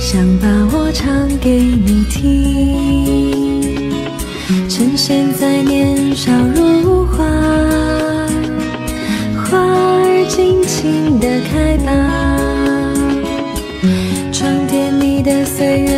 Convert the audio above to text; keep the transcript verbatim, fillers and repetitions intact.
想把我唱给你听，趁现在年少如花，花儿尽情地开吧，床垫里的岁月